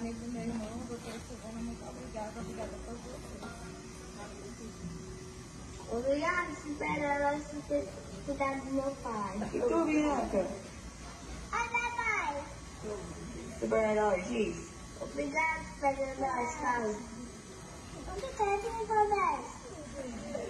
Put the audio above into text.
amigo do meu irmão, doutora Silvana, muito obrigada por você. Obrigada, Super-Herói, por ter cuidado do meu pai. E tu, Bianca? Ai, papai. Super-Herói, diz. Obrigado, Super-Herói, fala. Obrigado, papai.